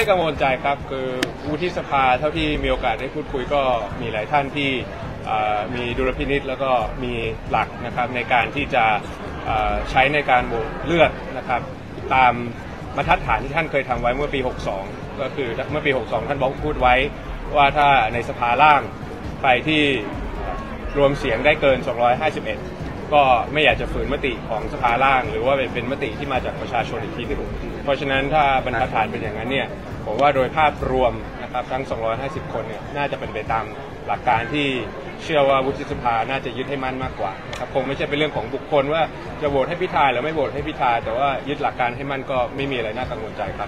ไม่กังวลใจครับคือวุฒิสภาเท่าที่มีโอกาสได้พูดคุยก็มีหลายท่านที่มีดุลพินิจแล้วก็มีหลักนะครับในการที่จะใช้ในการโหวตเลือกนะครับตามบรรทัดฐานที่ท่านเคยทำไว้เมื่อปี 62 ก็คือเมื่อปี 62 ท่านบอกพูดไว้ว่าถ้าในสภาล่างไปที่รวมเสียงได้เกิน 251 ก็ไม่อยากจะฝืนมติของสภาล่างหรือว่าเป็นมติที่มาจากประชาชนอีกทีหนึ่งเพราะฉะนั้นถ้าบรรทัดฐานเป็นอย่างนั้นเนี่ยผมว่าโดยภาพรวมนะครับทั้ง 250 คนเนี่ยน่าจะเป็นไปตามหลักการที่เชื่อว่าวุฒิสภาน่าจะยึดให้มั่นมากกว่านะครับคงไม่ใช่เป็นเรื่องของบุคคลว่าจะโหวตให้พิธาหรือไม่โหวตให้พิธาแต่ว่ายึดหลักการให้มั่นก็ไม่มีอะไรน่ากังวลใจครับ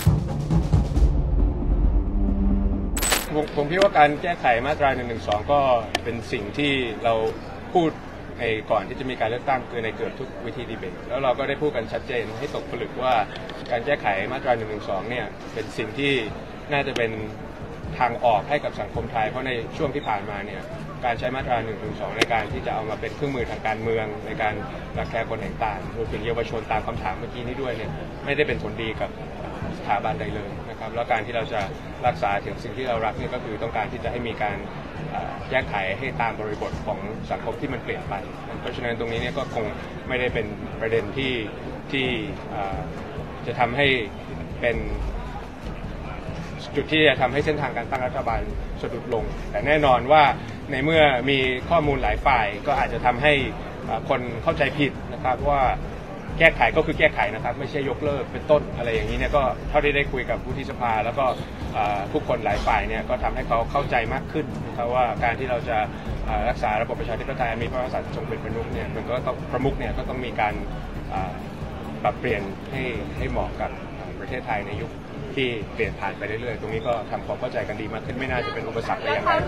ผมคิดว่าการแก้ไขมาตรา 112 ก็เป็นสิ่งที่เราพูดก่อนที่จะมีการเลือกตั้งคือในเกือบทุกวิธีดีเบตแล้วเราก็ได้พูดกันชัดเจนให้ตกผลึกว่าการแก้ไขมาตรา 112 เนี่ยเป็นสิ่งที่น่าจะเป็นทางออกให้กับสังคมไทยเพราะในช่วงที่ผ่านมาเนี่ยการใช้มาตรา 112 ในการที่จะเอามาเป็นเครื่องมือทางการเมืองในการรังแกคนต่างๆรวมถึงเยาวชนตามคำถามเมื่อกี้นี้ด้วยเนี่ยไม่ได้เป็นผลดีกับสถาบันใดเลยนะครับแล้วการที่เราจะรักษาถึงสิ่งที่เรารักนี่ก็คือต้องการที่จะให้มีการแก้ไขให้ตามบริบทของสังคมที่มันเปลี่ยนไปเพราะฉะนั้นตรงนี้เนี่ยก็คงไม่ได้เป็นประเด็นที่จะทำให้เป็นจุดที่จะทำให้เส้นทางการตั้งรัฐบาลสะดุดลงแต่แน่นอนว่าในเมื่อมีข้อมูลหลายฝ่ายก็อาจจะทำให้คนเข้าใจผิดนะครับว่าแก้ไขก็คือแก้ไขนะครับไม่ใช่ยกเลิกเป็นต้นอะไรอย่างนี้เนี่ยก็เท่าที่ได้คุยกับวุฒิสภาแล้วก็ผู้คนหลายฝ่ายเนี่ยก็ทำให้เขาเข้าใจมากขึ้นนะครับว่าการที่เราจะรักษาระบบประชาธิปไตยมีพระมหากษัตริย์ทรงเป็นประมุขเนี่ยมันก็ต้องประมุขเนี่ยก็ต้องมีการปรับเปลี่ยนให้เหมาะกับประเทศไทยในยุคที่เปลี่ยนผ่านไปเรื่อยๆตรงนี้ก็ทำความเข้าใจกันดีมากขึ้นไม่น่าจะเป็นอุปสรรคอะไรอย่างไร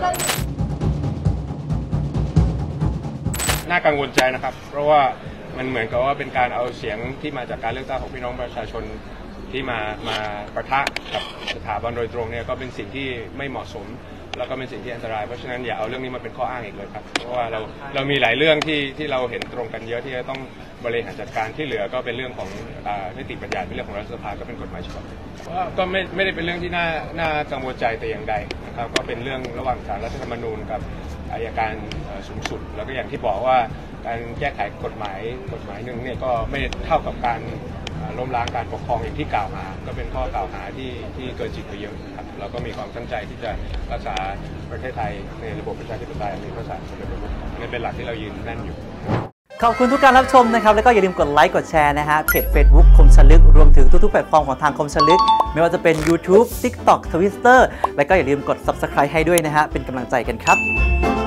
น่ากังวลใจนะครับเพราะว่ามันเหมือนกับว่าเป็นการเอาเสียงที่มาจากการเลือกตั้งของพี่น้องประชาชนที่มาปะทะกับสถาบันโดยตรงเนี่ยก็เป็นสิ่งที่ไม่เหมาะสมแล้วก็เป็นสิ่งที่อันตรายเพราะฉะนั้นอย่าเอาเรื่องนี้มาเป็นข้ออ้างอีกเลยครับเพราะว่าเรามีหลายเรื่องที่เราเห็นตรงกันเยอะที่จะต้องบริหารจัดการที่เหลือก็เป็นเรื่องของนิติบัญญัติเป็นเรื่องของรัฐสภาก็เป็นกฎหมายฉบับก็ไม่ได้เป็นเรื่องที่น่ากังวลใจแต่อย่างใดนะครับก็เป็นเรื่องระหว่างศาลรัฐธรรมนูญกับอัยการสูงสุดแล้วก็อย่างที่บอกว่าการแก้ไขกฎหมายหนึ่งเนี่ยก็ไม่เท่ากับการล้มล้างการปกครองอย่างที่กล่าวหาก็เป็นข้อกล่าวหาที่เกินจริงไปเยอะครับเราก็มีความตั้งใจที่จะรักษาประเทศไทยในระบบประชาธิปไตยมีพระมหากษัตริย์ทรงเป็นประมุขนี่เป็นหลักที่เรายืนแน่นอยู่ขอบคุณทุกการรับชมนะครับแล้วก็อย่าลืมกดไลค์กดแชร์นะฮะเพจ Facebook คมชลึกรวมถึงทุกๆแพลตฟอร์มของทางคมชลึกไม่ว่าจะเป็น YouTube TikTok Twitter แล้วก็อย่าลืมกด Subscribe ให้ด้วยนะฮะเป็นกำลังใจกันครับ